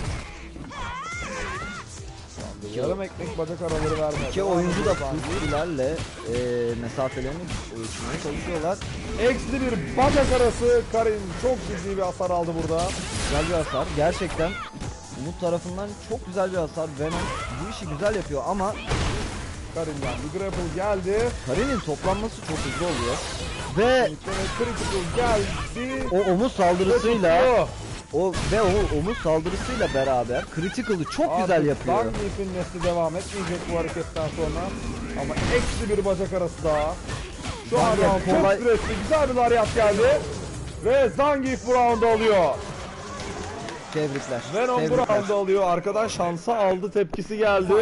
Yarım ekmek bacak araları vermedi. İki oyuncu da full'lerle mesafelerini ölçmeye çalışıyorlar. Eksi bir bacak arası. Karin çok ciddi bir hasar aldı burada. Güzel bir hasar. Gerçekten Umut tarafından çok güzel bir hasar. Venom bu işi güzel yapıyor ama Karin'den bir grapple geldi. Karin'in toplanması çok hızlı oluyor. Ve Critical geldi. o omuz saldırısıyla Tuttu. o omuz saldırısıyla beraber Critical'ı çok güzel yapıyor. Zangief'in nesli devam etmeyecek bu hareketten sonra. Ama eksi bir bacak arası daha. Şu an Zangief round kolay- çok stresli. Güzel bir lariat geldi. Ve Zangief bu roundu alıyor. Tebrikler. Venom bu Tebrikler. roundu alıyor. Arkadan şansa aldı tepkisi geldi.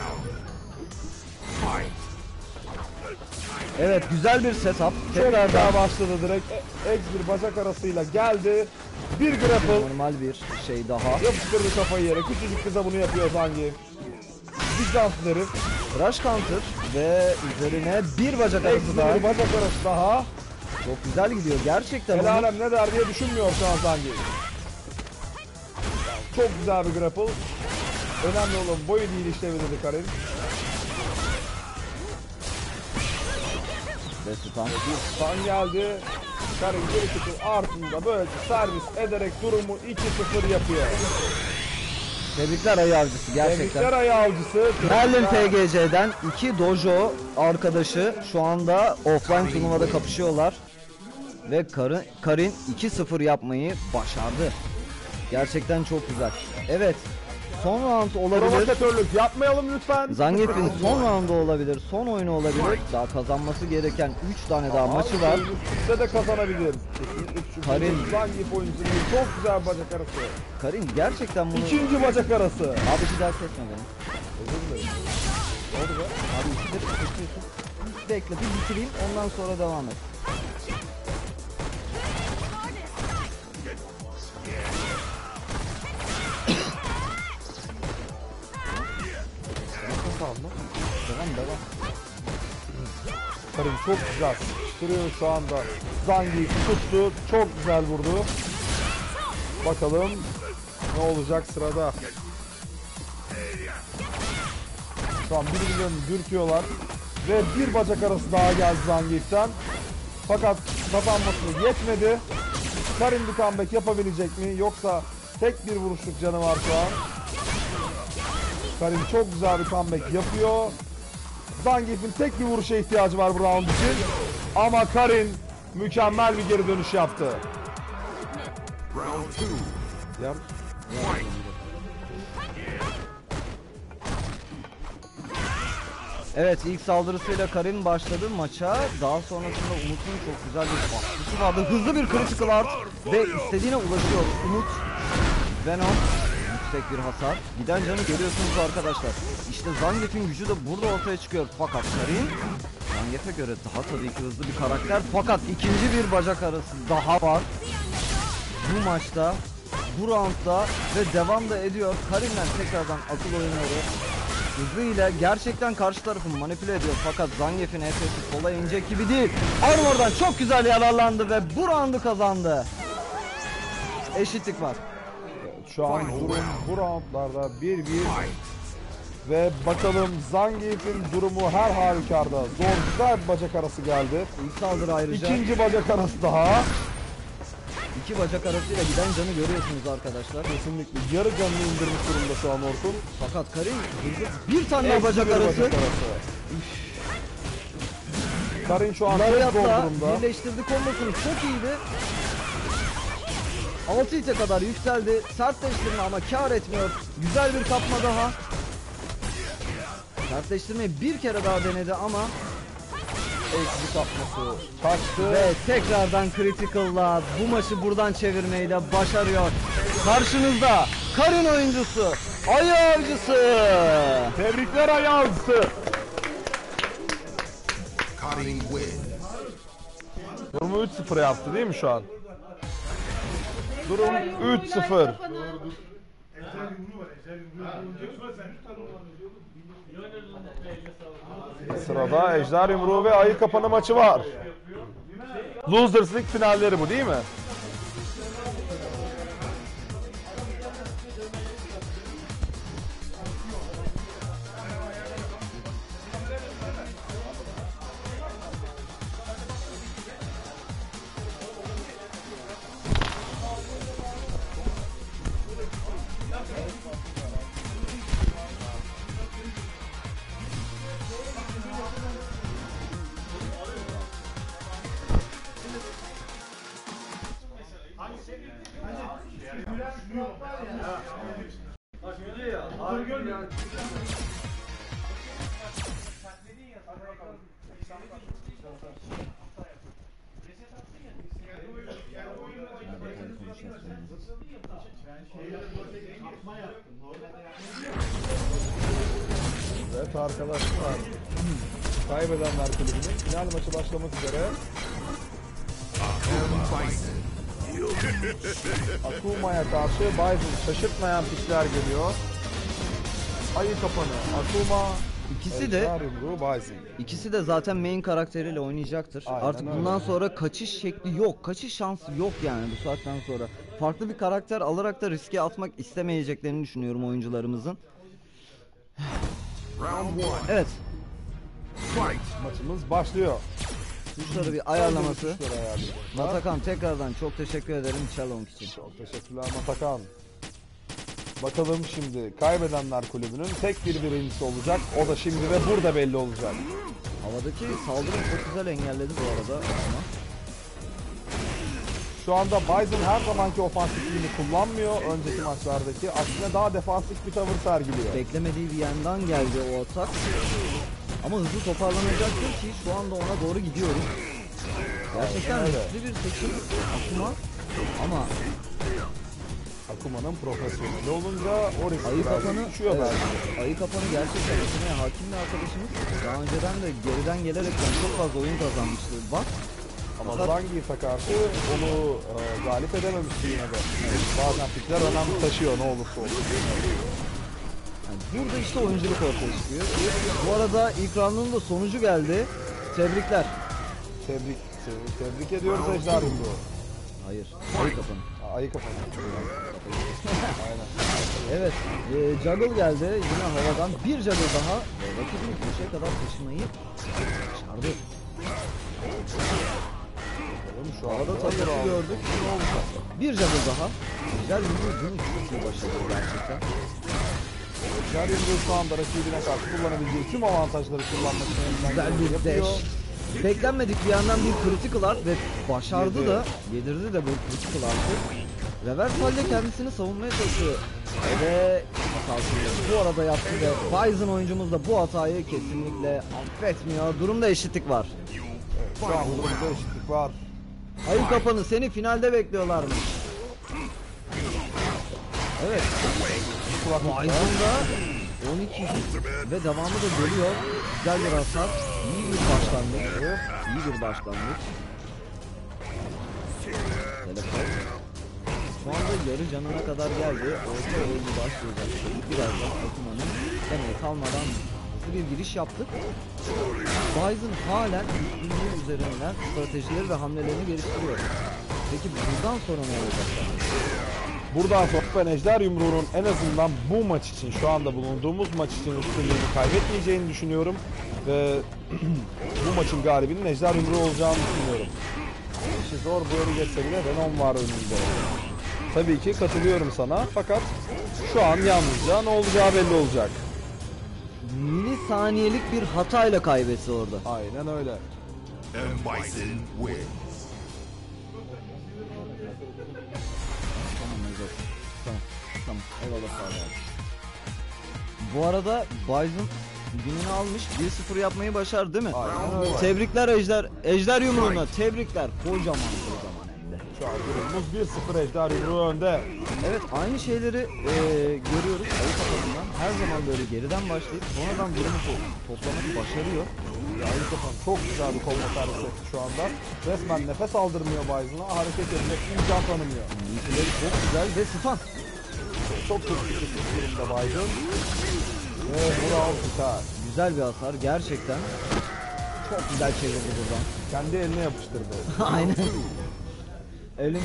Evet, güzel bir setup. Çok Tekrardan güzel başladı direkt. Ex bir bacak arasıyla geldi. Bir grapple. normal bir şey daha. Yapıştırdı kafayı yere. Küçücük kıza bunu yapıyor Zangief. Vicdansız herif. Rush counter ve üzerine bir bacak Eksi arası daha. bir bacak arası daha. Çok güzel gidiyor gerçekten. El Umut. alem ne der diye düşünmüyor şu an Zangief. Çok güzel bir grapple. Önemli olan boyu değil işlevildi Karin. Ve stun. Stun geldi. Karin geri çıkıp ardında böyle servis ederek durumu 2-0 yapıyor. Tebrikler ayı avcısı gerçekten. Tebrikler ayı avcısı. Merlin Tebrikler. TGC'den iki dojo arkadaşı şu anda offline turnuvada kapışıyorlar. Ve Karin 2-0 yapmayı başardı. Gerçekten çok güzel. Evet. Son round olabilir. Provokatörlük yapmayalım lütfen. Zangief'in son roundu olabilir. Son oyunu olabilir. Daha kazanması gereken 3 tane daha maçı var. Üstte de kazanabilir. Kesinlikle şüphesiz. Karin. Zangief oyuncusu değil. Çok güzel bacak arası. Karin gerçekten bunu... İkinci bacak arası. Abi bir daha kesme beni. Özür dilerim. Ne oldu be? Abi ikidir kesiyorsun. Bekle bir bitireyim ondan sonra devam et. Devam. Karin çok güzel sıkıştırıyor şu anda. Zangief tuttu. Çok güzel vurdu. Bakalım ne olacak sırada. Şu an birbirlerini dürtüyorlar. Ve bir bacak arası daha geldi Zangief'ten. Fakat kazanması yetmedi. Karin bir comeback yapabilecek mi? Yoksa tek bir vuruşluk canı var şu an. Karin çok güzel bir comeback yapıyor. Zangief'in tek bir vuruşa ihtiyacı var bu round için. Ama Karin mükemmel bir geri dönüş yaptı. Round 2. Yap. Evet ilk saldırısıyla Karin başladı maça. Daha sonrasında Umut'un çok güzel bir baskısı vardı. Hızlı bir critical art ve istediğine ulaşıyor. Umut, Venom, yüksek bir hasar. Giden canı görüyorsunuz arkadaşlar. İşte Zangief'in gücü de burada ortaya çıkıyor. Fakat Karin Zangief'e göre daha tabii ki hızlı bir karakter. Fakat ikinci bir bacak arası daha var. Bu maçta, bu roundda ve devam da ediyor. Karin'den tekrardan akıl oyunları hızıyla gerçekten karşı tarafı manipüle ediyor. Fakat Zangief'in EP'si kolay inecek gibi değil. Armor'dan çok güzel yararlandı ve bu roundu kazandı. Eşitlik var. Şu an durum bu roundlarda 1-1. Ve bakalım Zangief'in durumu her halükarda zor, güzel bir bacak arası geldi. İlk saldırı ayrıca İkinci bacak arası daha. iki bacak arasıyla giden canı görüyorsunuz arkadaşlar. Kesinlikle yarı canını indirmiş durumda şu an Orkun. Fakat Karin hızlı bir tane daha Eksi bacak bir arası. Karin şu an çok zor Lariat'la durumda. birleştirdi kombosunu, çok iyiydi. 6 hite kadar yükseldi. Sertleştirme ama kar etmiyor. Güzel bir kapma daha. Sertleştirmeyi bir kere daha denedi ama Eşli kapması kaçtı. ve tekrardan Critical'la bu maçı buradan çevirmeyi de başarıyor. Karşınızda Karin oyuncusu, Ayı Avcısı. Tebrikler Ayaz'ı. Karin wins. Durumu 3-0 yaptı değil mi şu an? Durum 3-0. Sırada Ejder Yumruğu ve Ayı Kapanı maçı var. Losers League finalleri bu değil mi? Evet arkadaşlar. Kaybedenler kulübünün final maçı başlamak üzere. Akuma'ya karşı Bison şaşırtmayan pikler geliyor. Ayı Kapanı, Akuma, İkisi de Ejder Yumruğu, Bison. İkisi de zaten main karakteriyle oynayacaktır. Aynen Artık öyle. bundan sonra kaçış şekli yok. Kaçış şansı yok yani bu saatten sonra. Farklı bir karakter alarak da riske atmak istemeyeceklerini düşünüyorum oyuncularımızın. Round 1. Evet. Fight. Maçımız başlıyor. Tuşları bir ayarlaması. Tuşları ayarlıyor. Matakan tekrardan çok teşekkür ederim Chalong için. Çok teşekkürler Matakan. Bakalım şimdi kaybedenler kulübünün tek bir birincisi olacak. O da şimdi ve burada belli olacak. Havadaki saldırı çok güzel engelledi bu arada ama. Şu anda Bison her zamanki ofansifliğini kullanmıyor önceki maçlardaki. Aksine daha defansif bir tavır sergiliyor. Beklemediği bir yandan geldi o atak. Ama hızlı toparlanacaktır ki şu anda ona doğru gidiyoruz. Gerçekten Aynen öyle. riskli bir seçim Akuma ama Akuma'nın profesyoneli olunca o risk Ayı biraz Kapanı, düşüyor evet, belki. Ayı Kapanı gerçekten Akuma'ya hakim bir arkadaşımız. Daha önceden de geriden gelerek çok fazla oyun kazanmıştı. Bak Ama fakat Zangief'e karşı onu galip edememişti yine de. Bazen pikler önem taşıyor ne olursa olsun. yani burada işte oyunculuk ortaya çıkıyor. Bu arada ilk round'un da sonucu geldi. Tebrikler. Tebrik ediyoruz Ejder Yumruğu. Hayır. Ayı Kapanı. Ayı Kapanı. Aynen. Evet. Juggle geldi. Yine havadan bir juggle daha. Rakibini köşeye kadar taşımayı başardı. Bakalım şu Havada anda tabii bravo. gördük. Ne olacak? Bir juggle daha. Güzel bir bunu çok iyi başardı gerçekten. Ejder Yumruğu şu anda rakibine karşı kullanabileceği tüm avantajları kullanmasını elinden Güzel geleni bir yapıyor. dash. Beklenmedik bir yandan bir critical art ve başardı Yedi. da, yedirdi de bu critical art'ı. Reverse halde kendisini savunmaya çalışıyor. Ve hatasını bu arada yaptı ve Bison oyuncumuz da bu hatayı kesinlikle affetmiyor. Durumda eşitlik var. Şu an durumda eşitlik var. Ayı Kapanı seni finalde bekliyorlarmış. Evet. Kulaklıkta. Bison'da 12 ve devamı da geliyor. Güzel bir hasar. İyi bir başlangıç. İyi bir başlangıç. Teleport. Şu anda yarı canına kadar geldi. Orta oyunu başlayacak. Birazdan Akuma'nın demeye kalmadan hızlı bir giriş yaptık. Bison halen üstünlüğü üzerinden stratejileri ve hamlelerini geliştiriyor. Peki buradan sonra ne olacak? Buradan sonra ben Ejder Yumruğu'nun en azından bu maç için, şu anda bulunduğumuz maç için üstünlüğünü kaybetmeyeceğini düşünüyorum. Ve bu maçın galibinin Ejder Yumruğu olacağını düşünüyorum. İşi zor, bu yolu geçse bile Venom var önünde. Tabii ki katılıyorum sana fakat şu an yalnızca ne olacağı belli olacak. Milisaniyelik bir hatayla kaybetti orada. Aynen öyle. and Bison wins. Tamam Mezot. Tamam. Tamam. Eyvallah sağ ol abi. Bu arada Bison gününü almış. 1-0 yapmayı başardı değil mi? Aynen öyle. Tebrikler Ejder. Ejder yumruğuna tebrikler. Kocaman hem de. Şu an durumumuz 1-0 ejder yumruğu önde. Evet aynı şeyleri görüyoruz ayı kafasından. Her zaman böyle geriden başlayıp sonradan durumu toplamayı başarıyor. Ayı kapan çok güzel bir kovma servisi etti şu anda. Resmen nefes aldırmıyor Bison'a. Hareket edecek imkan tanımıyor. Yükleri çok güzel ve stun. Çok kötü durumda Bison. Ve Burak biter. Güzel bir hasar gerçekten. Çok güzel çevirdi buradan. Kendi eline yapıştırdı. Aynen. Elim.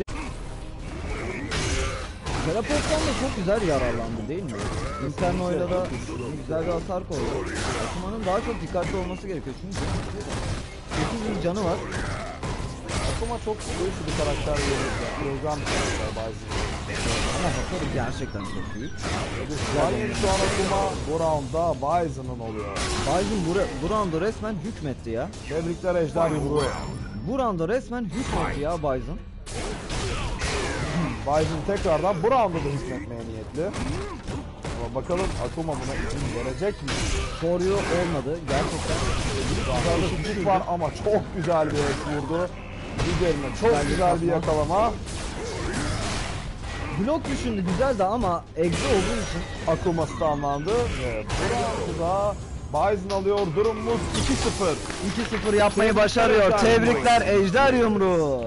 Teleporttan da çok güzel yararlandı değil mi? Inferno'yla da güzel bir hasar koydu. Akuma'nın daha çok dikkatli olması gerekiyor çünkü 8 bir canı var. Akuma çok güçlü bir karakter veriyor. Program bir karakter Bison. Ama hasarı gerçekten çok büyük. Yani şu an Akuma bu roundda Bison'ın oluyor. Bison bu rounda resmen hükmetti ya. Tebrikler ejder yumruğu. Bu rounda resmen hükmetti ya Bison. Bison tekrardan bu roundda da hükmetmeye niyetli. Ama bakalım Akuma buna izin verecek mi? Soruyor olmadı gerçekten. Karışıklık var ama çok güzel bir ek vurdu. Üzerine çok güzel bir yakalama. Blok düşündü güzeldi ama egze olduğu için Akuma stunlandı ve bu roundda Bison alıyor. Durumumuz 2-0. 2-0 yapmayı başarıyor. Tebrikler Ejder Yumruğu.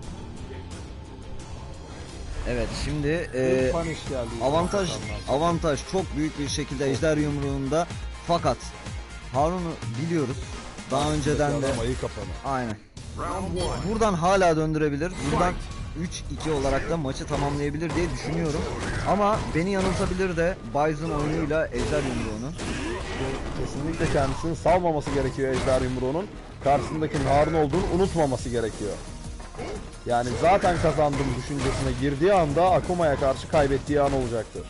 Evet şimdi Punish geldi. avantaj çok büyük bir şekilde Ejder Yumruğu'nda fakat Harun'u biliyoruz. Daha önceden de Ayı kapanı. aynen. Buradan hala döndürebilir. Buradan 3-2 olarak da maçı tamamlayabilir diye düşünüyorum. Ama beni yanıltabilir de Bison oyunuyla Ejder Yumruğu'nu. Kesinlikle kendisini salmaması gerekiyor ejder yumruğunun. Karşısındakinin Harun olduğunu unutmaması gerekiyor. Yani zaten kazandım düşüncesine girdiği anda Akuma'ya karşı kaybettiği an olacaktır.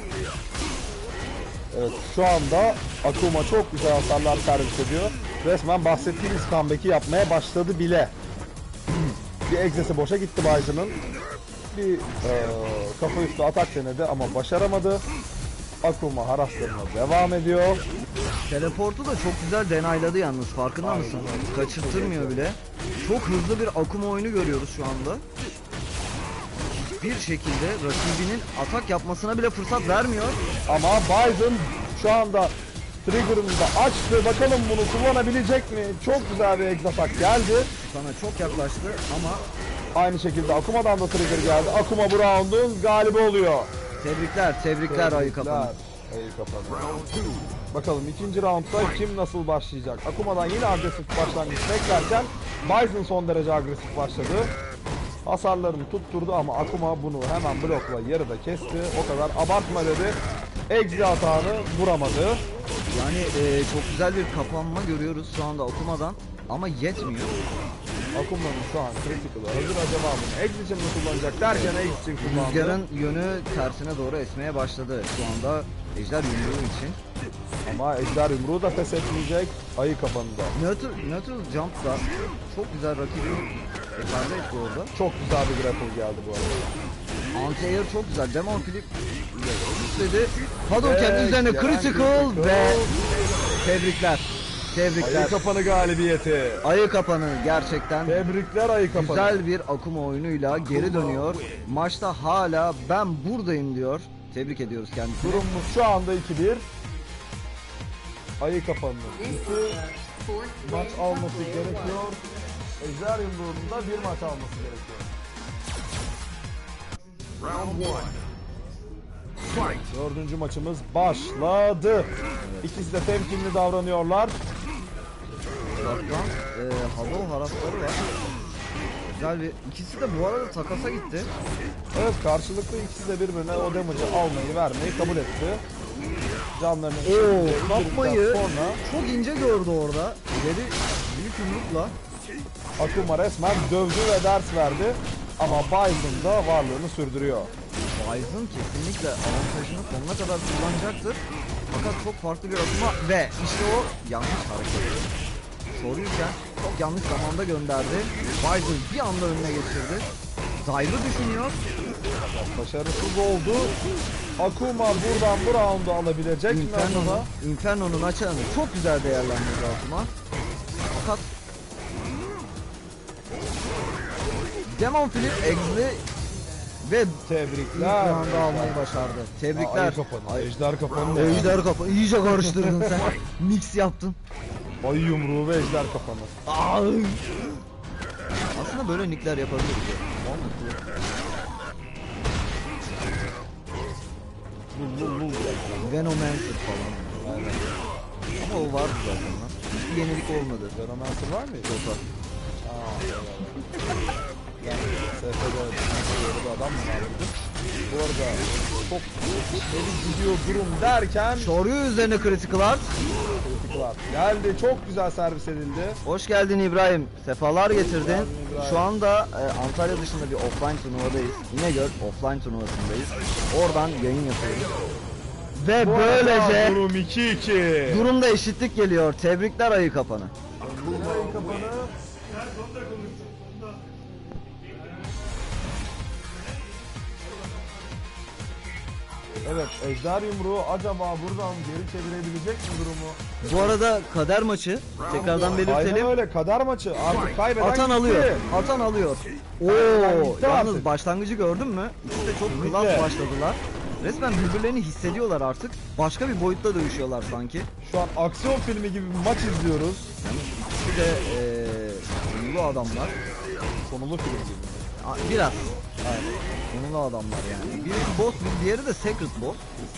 Evet şu anda Akuma çok güzel hasarlar servis ediyor. Resmen bahsettiğimiz comeback'i yapmaya başladı bile. Bir egzesi boşa gitti Bison'ın. Bir kafa üstü atak denedi ama başaramadı. Akuma haraslarına devam ediyor. Teleportu da çok güzel denayladı yalnız farkında mısın? Kaçırtırmıyor bile. Çok hızlı bir Akuma oyunu görüyoruz şu anda. Hiçbir şekilde rakibinin atak yapmasına bile fırsat vermiyor. Ama Bison şu anda trigger'ını da açtı. Bakalım bunu kullanabilecek mi? Çok güzel bir egz atak geldi. Sana çok yaklaştı ama Aynı şekilde Akuma'dan da trigger geldi. Akuma bu round'un galibi oluyor. tebrikler ayı kapanı. Ayı kapanı. Bakalım ikinci roundda kim nasıl başlayacak? Akuma'dan yine agresif başlangıç beklerken Bison son derece agresif başladı. Hasarlarını tutturdu ama Akuma bunu hemen blokla yarıda kesti. O kadar abartma dedi. Exi atağını vuramadı. Yani çok güzel bir kapanma görüyoruz şu anda Akuma'dan ama yetmiyor. Akuma'nın şu an critical'ı hazır, acaba bunu Exi için mi kullanacak derken Exi için kullandı. Rüzgarın yönü tersine doğru esmeye başladı şu anda Ejder Yumruğu için. Ama ejder yumruğu da pes etmeyecek. Ayı kapanında. Neutral Jump da çok güzel rakibini ekarte etti orada. Çok güzel bir grapple geldi bu arada. Anti-air çok güzel. Demon Flip istedi. Hadouken Evet, üzerine gelen critical critical. ve tebrikler. Tebrikler. Ayı kapanı galibiyeti. Ayı kapanı gerçekten Tebrikler ayı kapanı. güzel bir Akuma oyunuyla geri dönüyor. Maçta hala ben buradayım diyor. Tebrik ediyoruz kendisini. Durumumuz şu anda 2-1. Ayı kapanının This is iki the fourth maç win alması for player gerekiyor. Ejder yumruğunun da bir maç alması gerekiyor. Round one. Fight. Dördüncü maçımız başladı. İkisi de temkinli davranıyorlar. Uzaktan Hadou harasları var. Güzel bir ikisi de bu arada takasa gitti. Evet, karşılıklı ikisi de birbirine o damage'ı almayı vermeyi kabul etti. Canlarını Kapmayı sonra çok ince gördü orada. İleri büyük yumrukla. Akuma resmen dövdü ve ders verdi. Ama Bison da varlığını sürdürüyor. Bison kesinlikle avantajını sonuna kadar kullanacaktır. Fakat çok farklı bir Akuma ve işte o yanlış hareket. Soruyken çok yanlış zamanda gönderdi. Bison bir anda önüne geçirdi. Zyle'ı düşünüyor. Başarısız oldu. Akuma buradan bu roundu alabilecek mi acaba? Inferno'nun açığını çok güzel değerlendirdi Akuma. Fakat Demon Flip Ex'li ve Tebrikler. ilk roundu almayı başardı. Tebrikler. Ayı kapanı, ejder kapanı. Ejder kapanı. İyice karıştırdın sen. Mix yaptın. Ayı yumruğu ve ejder kapanı. Ay. Aslında böyle nickler yapabiliriz. Olmadı. Venomancer falan. Aynen. Ama o vardı zaten lan. Hiçbir yenilik olmadı. Venomancer var mıydı? Yok. Yani SF'de bir adam mı vardı? Bu arada çok eli gidiyor durum derken Soruyor üzerine Critical Art. kritikler geldi. Çok güzel servis edildi. Hoş geldin İbrahim. Sefalar getirdin. İbrahim. Şu anda Antalya dışında bir offline turnuvadayız. İnegöl offline turnuvasındayız. Oradan yayın yapıyoruz. Ve Bu arada böylece durum 2-2. durumda eşitlik geliyor. Tebrikler ayı kapanı. Ayı kapanı. Evet, ejder yumruğu acaba buradan geri çevirebilecek mi durumu? Bu arada kader maçı tekrardan Aynen belirtelim. öyle, kader maçı. Artık kaybeden Atan gitti. alıyor. Atan alıyor. Oo, gitti yalnız artık. başlangıcı gördün mü? İkisi de çok Kesinlikle. klas başladılar. Resmen birbirlerini hissediyorlar artık. Başka bir boyutta dövüşüyorlar sanki. Şu an aksiyon filmi gibi bir maç izliyoruz. İkisi de ünlü adamlar. Konulu film gibi. Biraz. Ünlü adamlar yani. Birisi boss, diğeri de secret boss.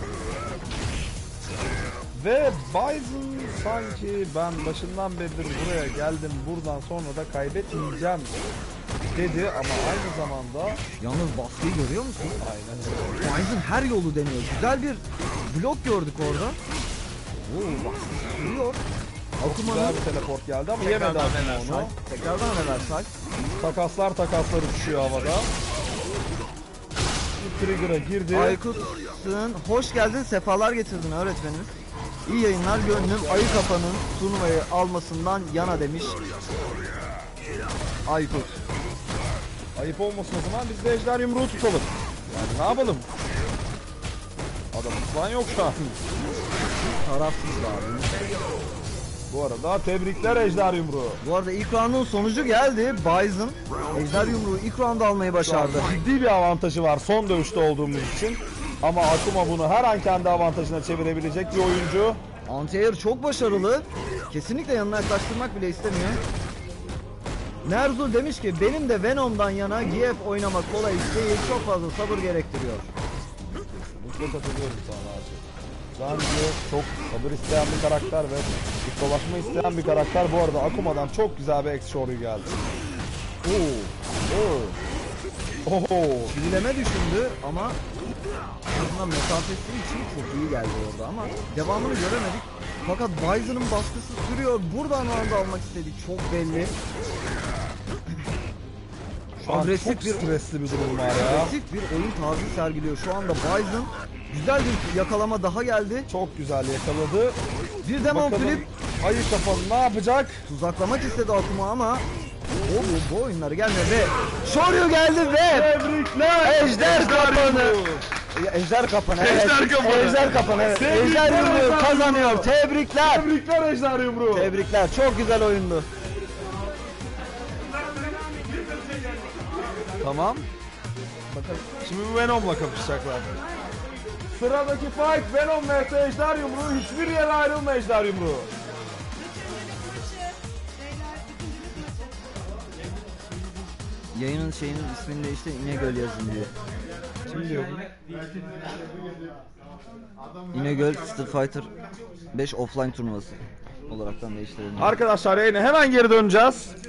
Ve Bison sanki ben başından beridir buraya geldim, buradan sonra da kaybetmeyeceğim dedi ama aynı zamanda Yalnız baskıyı görüyor musun? aynen öyle. Bison her yolu deniyor. Güzel bir blok gördük orada. Oo, baskı sürüyor. Güzel Akuma'nın bir teleport geldi ama yemedi Akuma onu. tekrardan reversal. Takaslar uçuşuyor havada. Bir trigger'a girdi. Aykut'un hoş geldin, sefalar getirdin öğretmenimiz. İyi yayınlar, gönlüm ayı kafanın turnuvayı almasından yana demiş Aykut. Ayıp olmasın o zaman biz de ejder yumruğu tutalım. Yani ne yapalım? Adam falan yok şu an. Tarafsızlar. Bu arada tebrikler ejder yumruğu. Bu arada ilk round'un sonucu geldi. Bison ejder yumruğu ilk round'u almayı başardı. Ciddi bir avantajı var son dövüşte olduğumuz için. Ama Akuma bunu her an kendi avantajına çevirebilecek bir oyuncu. Anti-Air çok başarılı. Kesinlikle yanına yaklaştırmak bile istemiyor. Nerzu demiş ki benim de Venom'dan yana GF oynamak kolay iş değil, çok fazla sabır gerektiriyor. Mutlu katılıyorum sana Arçı. Bence çok sabır isteyen bir karakter ve ustalaşma isteyen bir karakter. Bu arada Akuma'dan çok güzel bir X-Shoryu geldi. Oo. Oho. Bileme düşündü ama aslında mesafesi için çok iyi geldi orada ama devamını göremedik. Fakat Bison'ın baskısı sürüyor. Buradan round almak istedi. Çok belli. Şu an Agresif çok bir- stresli bir durum var ya. Agresif bir oyun tarzı sergiliyor. Şu anda Bison güzel bir yakalama daha geldi. Çok güzel yakaladı. Bir demon Bakalım flip ayı kafalı ne yapacak? tuzaklamak istedi Akuma ama bu oyunları gelmiyor ve Shoryu geldi ve Tebrikler. Ejder kapanı. Ejder kapanı. Evet. Ejder kapanı. Evet. Ejder yumruğu kazanıyor. Tebrikler. Tebrikler ejder yumruğu. Tebrikler. Çok güzel oyundu. Tamam. Bakalım. Şimdi bu Venom'la kapışacaklar. Sıradaki fight Venom vs ejder yumruğu. Hiçbir yere ayrılma ejder yumruğu. Yayının ismini de işte İnegöl yazın diye. Kim diyor İnegöl Street Fighter 5 offline turnuvası olaraktan değiştirelim. Arkadaşlar yayına hemen geri döneceğiz.